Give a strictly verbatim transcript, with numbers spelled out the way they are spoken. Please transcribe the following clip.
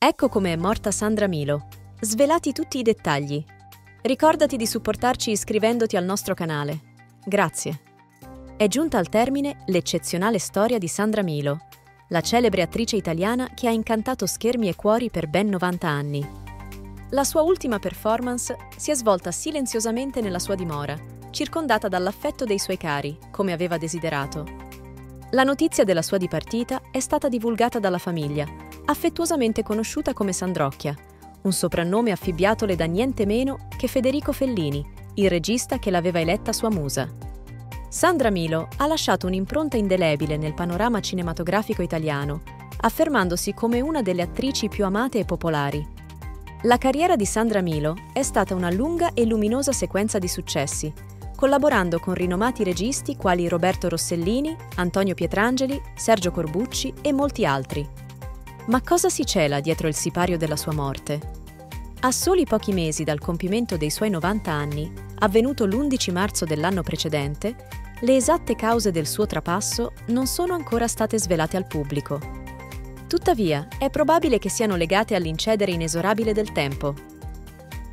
Ecco come è morta Sandra Milo. Svelati tutti i dettagli. Ricordati di supportarci iscrivendoti al nostro canale. Grazie. È giunta al termine l'eccezionale storia di Sandra Milo, la celebre attrice italiana che ha incantato schermi e cuori per ben novanta anni. La sua ultima performance si è svolta silenziosamente nella sua dimora, circondata dall'affetto dei suoi cari, come aveva desiderato. La notizia della sua dipartita è stata divulgata dalla famiglia, affettuosamente conosciuta come Sandrocchia, un soprannome affibbiatole da niente meno che Federico Fellini, il regista che l'aveva eletta sua musa. Sandra Milo ha lasciato un'impronta indelebile nel panorama cinematografico italiano, affermandosi come una delle attrici più amate e popolari. La carriera di Sandra Milo è stata una lunga e luminosa sequenza di successi, collaborando con rinomati registi quali Roberto Rossellini, Antonio Pietrangeli, Sergio Corbucci e molti altri. Ma cosa si cela dietro il sipario della sua morte? A soli pochi mesi dal compimento dei suoi novanta anni, avvenuto l'undici marzo dell'anno precedente, le esatte cause del suo trapasso non sono ancora state svelate al pubblico. Tuttavia, è probabile che siano legate all'incedere inesorabile del tempo.